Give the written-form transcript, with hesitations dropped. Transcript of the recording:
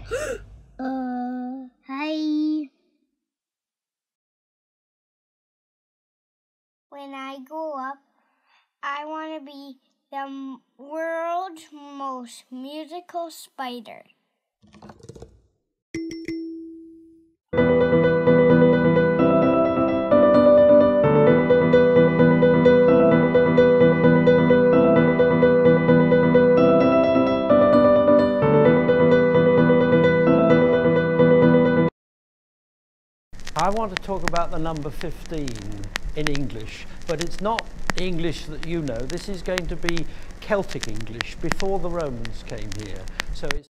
Hi. When I grow up, I want to be the world's most musical spider. I want to talk about the number 15 in English, but it's not English that you know. This is going to be Celtic English before the Romans came here. So it's